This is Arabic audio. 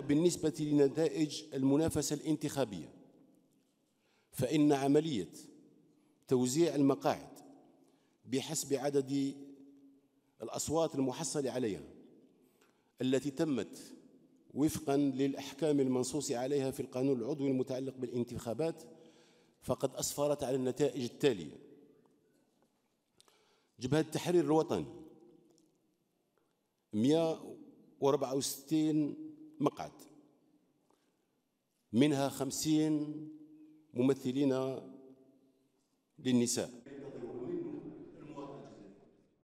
بالنسبة لنتائج المنافسة الانتخابية، فإن عملية توزيع المقاعد بحسب عدد الأصوات المحصلة عليها التي تمت وفقاً للأحكام المنصوص عليها في القانون العضوي المتعلق بالانتخابات فقد أسفرت على النتائج التالية: جبهة التحرير الوطني 164 مقعد، منها 50 ممثلين للنساء.